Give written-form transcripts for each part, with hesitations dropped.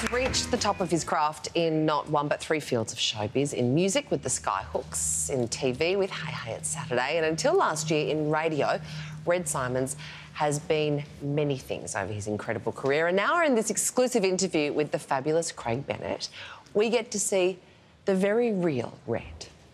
has reached the top of his craft in not one but three fields of showbiz. In music with the Skyhooks, in TV with Hey Hey It's Saturday, and until last year in radio, Red Symons has been many things over his incredible career. And now we're in this exclusive interview with the fabulous Craig Bennett. We get to see the very real Red.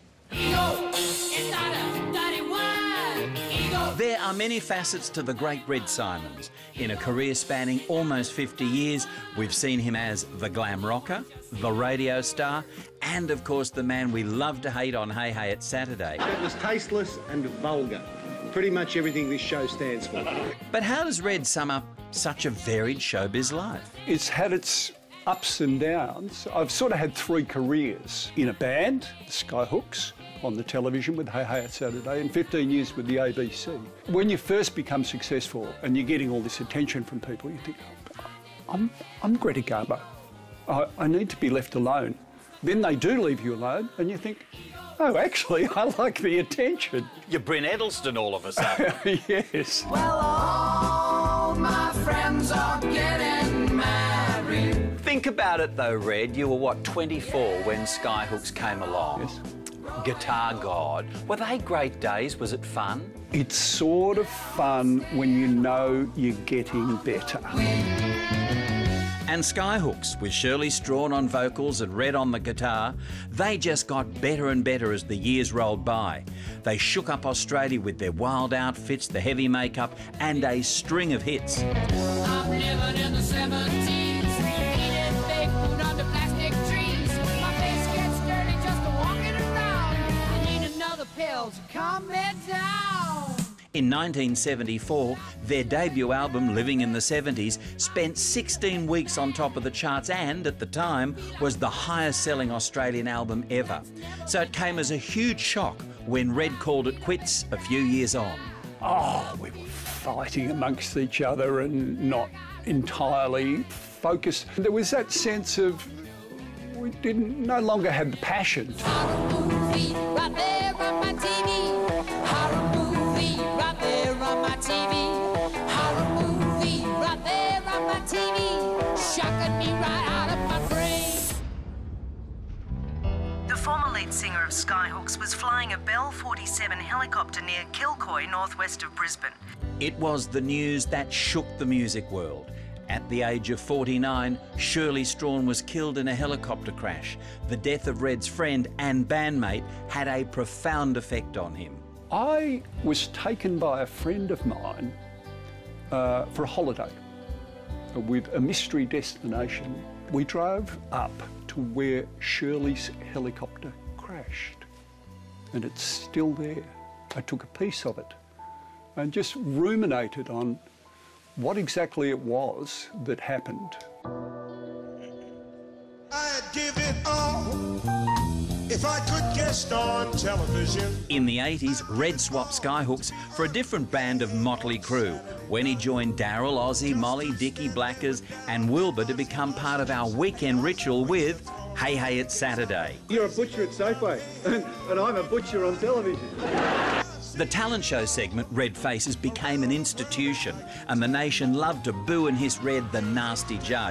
There are many facets to the great Red Symons. In a career spanning almost 50 years, we've seen him as the glam rocker, the radio star, and of course the man we love to hate on Hey Hey It's Saturday. It was tasteless and vulgar. Pretty much everything this show stands for. But how does Red sum up such a varied showbiz life? It's had its ups and downs. I've sort of had three careers. In a band, the Skyhooks, on the television with Hey Hey It's Saturday, and 15 years with the ABC. When you first become successful and you're getting all this attention from people, you think, I'm Greta Garbo. I need to be left alone. Then they do leave you alone and you think, oh, actually, I like the attention. You're Bryn Edelstone all of a sudden. Yes. Well, all my friends are getting married. Think about it though, Red. You were, what, 24 when Skyhooks came along? Yes. Guitar God. Were they great days? Was it fun? It's sort of fun when you know you're getting better. And Skyhooks, with Shirley Strawn on vocals and Red on the guitar, they just got better and better as the years rolled by. They shook up Australia with their wild outfits, the heavy makeup, and a string of hits. I'm living in the 70s, eating fake food under plastic trees. My face gets dirty just walking around. I need another pill to calm me down. In 1974, their debut album, Living in the 70s, spent 16 weeks on top of the charts and, at the time, was the highest-selling Australian album ever. So it came as a huge shock when Red called it quits a few years on. Oh, we were fighting amongst each other and not entirely focused. There was that sense of we no longer had the passion. Horror movie right there on my TV. Horror movie right there on my TV. Horror movie right there on my TV. Shocking me right out of my brain. The former lead singer of Skyhooks was flying a Bell 47 helicopter near Kilcoy, northwest of Brisbane. It was the news that shook the music world. At the age of 49, Shirley Strawn was killed in a helicopter crash. The death of Red's friend and bandmate had a profound effect on him. I was taken by a friend of mine for a holiday with a mystery destination. We drove up to where Shirley's helicopter crashed, and it's still there. I took a piece of it and just ruminated on what exactly it was that happened. I'd give it all if I could guest on television. In the 80s, Red swapped Skyhooks for a different band of motley crew when he joined Daryl, Ozzy, Molly, Dickie, Blackers and Wilbur to become part of our weekend ritual with Hey Hey It's Saturday. You're a butcher at Safeway, and I'm a butcher on television. The talent show segment, Red Faces, became an institution, and the nation loved to boo and hiss Red the nasty judge.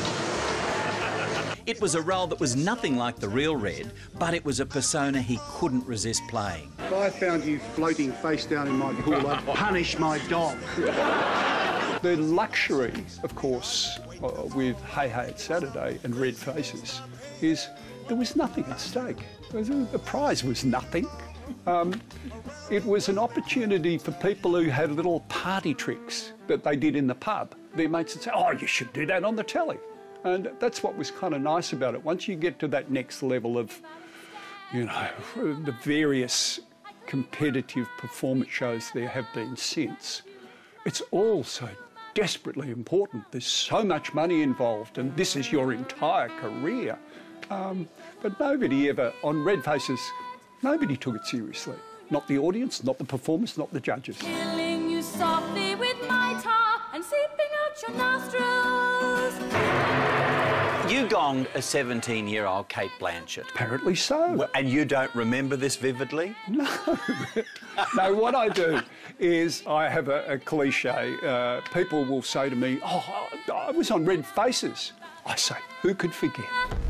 It was a role that was nothing like the real Red, but it was a persona he couldn't resist playing. If I found you floating face down in my pool, I'd punish my dog. The luxury, of course, with Hey Hey It's Saturday and Red Faces is there was nothing at stake. The prize was nothing. It was an opportunity for people who had little party tricks that they did in the pub. Their mates would say, oh, you should do that on the telly. And that's what was kind of nice about it. Once you get to that next level of, you know, the various competitive performance shows there have been since, it's all so desperately important. There's so much money involved and this is your entire career. But nobody ever, on Red Faces, nobody took it seriously. Not the audience, not the performers, not the judges. Killing you softly with my tar and seeping out your nostrils. You gonged a 17-year-old Kate Blanchett. Apparently so. And you don't remember this vividly? No. No, what I do is I have a cliche. People will say to me, oh, I was on Red Faces. I say, who could forget?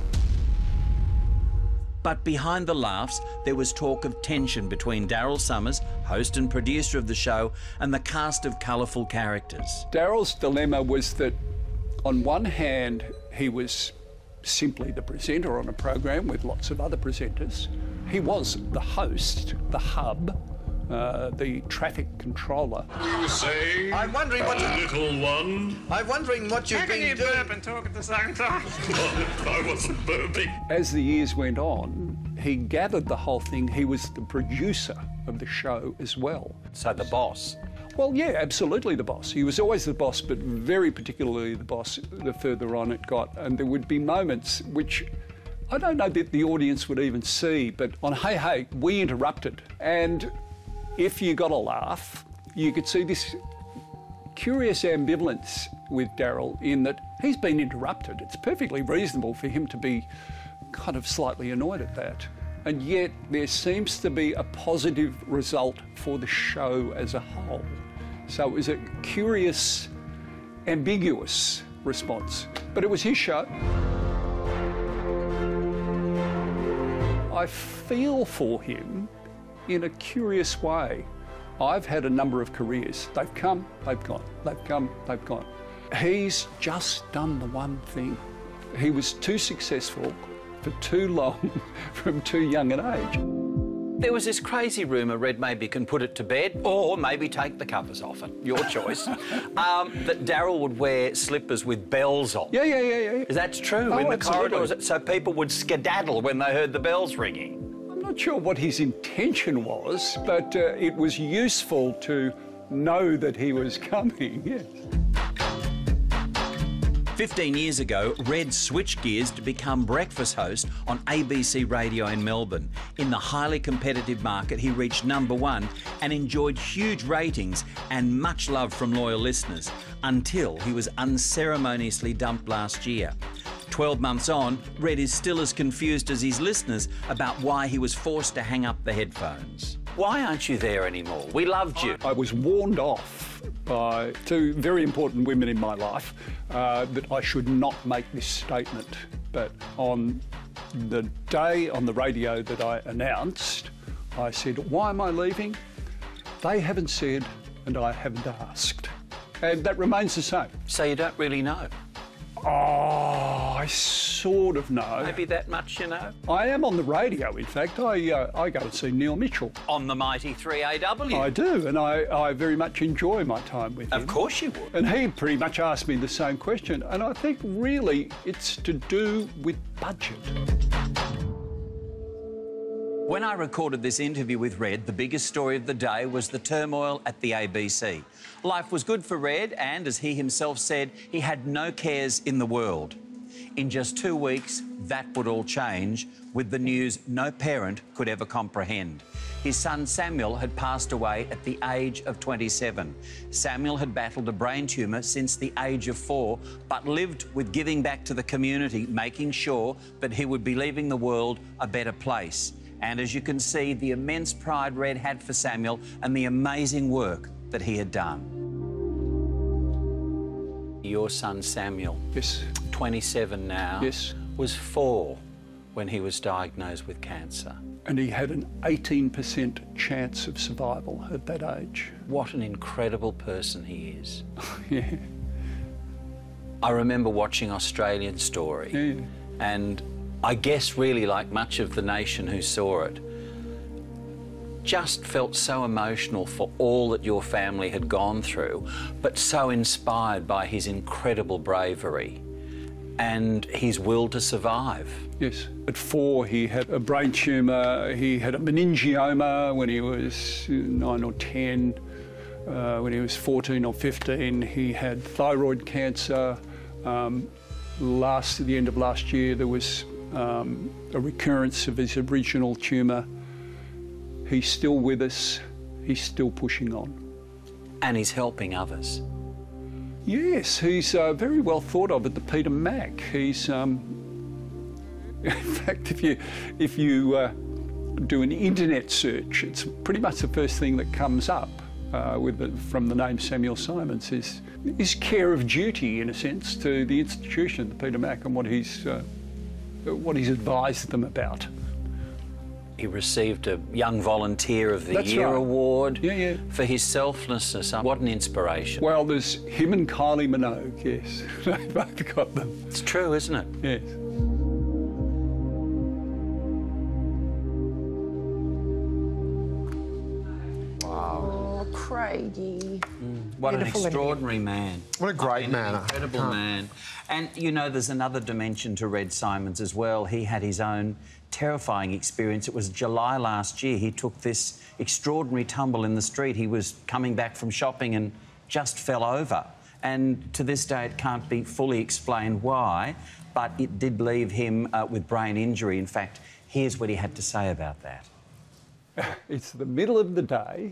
But behind the laughs, there was talk of tension between Daryl Somers, host and producer of the show, and the cast of colourful characters. Daryl's dilemma was that, on one hand, he was simply the presenter on a program with lots of other presenters. He was the host, the hub, the traffic controller. You were saying? I'm wondering what little one. I'm wondering what you've been doing. burp and talk at the same time? I wasn't burping. As the years went on, he gathered the whole thing. He was the producer of the show as well. So the boss. Well, yeah, absolutely the boss. He was always the boss, but very particularly the boss the further on it got. And there would be moments which I don't know that the audience would even see, but on Hey Hey, we interrupted. And if you got a laugh, you could see this curious ambivalence with Daryl in that he's been interrupted. It's perfectly reasonable for him to be kind of slightly annoyed at that. And yet there seems to be a positive result for the show as a whole. So it was a curious, ambiguous response. But it was his show. I feel for him in a curious way. I've had a number of careers. They've come, they've gone. They've come, they've gone. He's just done the one thing. He was too successful for too long from too young an age. There was this crazy rumour, Red maybe can put it to bed, or maybe take the covers off it, your choice, that Daryl would wear slippers with bells on. Yeah. Is that true? Oh, in the absolutely. corridors, so people would skedaddle when they heard the bells ringing? I'm not sure what his intention was, but it was useful to know that he was coming, yes. 15 years ago, Red switched gears to become breakfast host on ABC Radio in Melbourne. In the highly competitive market, he reached #1 and enjoyed huge ratings and much love from loyal listeners, until he was unceremoniously dumped last year. 12 months on, Red is still as confused as his listeners about why he was forced to hang up the headphones. Why aren't you there anymore? We loved you. I was warned off by two very important women in my life that I should not make this statement. But on the day on the radio that I announced, I said, why am I leaving? They haven't said, and I haven't asked. And that remains the same. So you don't really know? Oh, I sort of know. Maybe that much you know? I am on the radio, in fact. I go and see Neil Mitchell. On the mighty 3AW? I do, and I very much enjoy my time with him. Of course you would. And he pretty much asked me the same question, and I think really it's to do with budget. When I recorded this interview with Red, the biggest story of the day was the turmoil at the ABC. Life was good for Red, and as he himself said, he had no cares in the world. In just 2 weeks, that would all change with the news no parent could ever comprehend. His son Samuel had passed away at the age of 27. Samuel had battled a brain tumour since the age of 4, but lived with giving back to the community, making sure that he would be leaving the world a better place. And as you can see, the immense pride Red had for Samuel and the amazing work that he had done. Your son Samuel, Yes. 27 now, Yes. was 4 when he was diagnosed with cancer. And he had an 18% chance of survival at that age. What an incredible person he is. Yeah. I remember watching Australian Story, Yeah. and I guess really like much of the nation who saw it, just felt so emotional for all that your family had gone through, but so inspired by his incredible bravery and his will to survive. Yes. At 4, he had a brain tumour. He had a meningioma when he was 9 or 10. When he was 14 or 15, he had thyroid cancer. At the end of last year, there was a recurrence of his original tumour. He's still with us. He's still pushing on. And he's helping others. Yes, he's very well thought of at the Peter Mac. He's, in fact, if you do an internet search, it's pretty much the first thing that comes up. from the name Samuel Symons, is care of duty, in a sense, to the institution, to Peter Mac, and what he's advised them about. He received a Young Volunteer of the Year award for his selflessness. What an inspiration. Well, there's him and Kylie Minogue, yes. They both got them. It's true, isn't it? Yes. Oh, Craigie. What Beautiful an extraordinary man. What a great man. Incredible man. And, you know, there's another dimension to Red Symons as well. He had his own terrifying experience. It was July last year. He took this extraordinary tumble in the street. He was coming back from shopping and just fell over. And to this day, it can't be fully explained why, but it did leave him with brain injury. In fact, here's what he had to say about that. It's the middle of the day.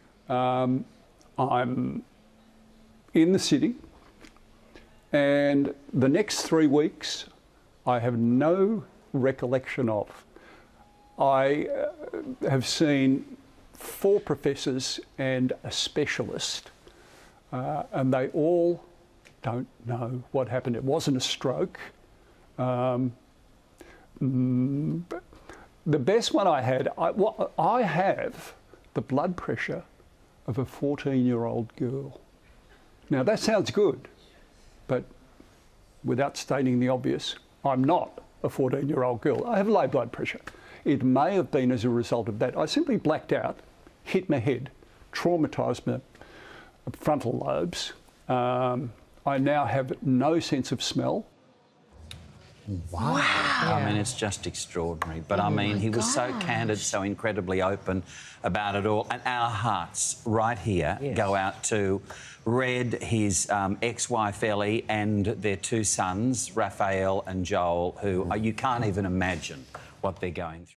I'm in the city, and the next 3 weeks I have no recollection of. I have seen 4 professors and a specialist, and they all don't know what happened. It wasn't a stroke. The best one I had, I have the blood pressure of a 14-year-old girl. Now, that sounds good, but without stating the obvious, I'm not a 14-year-old girl. I have low blood pressure. It may have been as a result of that. I simply blacked out, hit my head, traumatised my frontal lobes. I now have no sense of smell. Wow. I mean, it's just extraordinary. But, I mean, he was so candid, so incredibly open about it all. And our hearts right here go out to Red, his ex-wife Ellie, and their 2 sons, Raphael and Joel, who you can't even imagine what they're going through.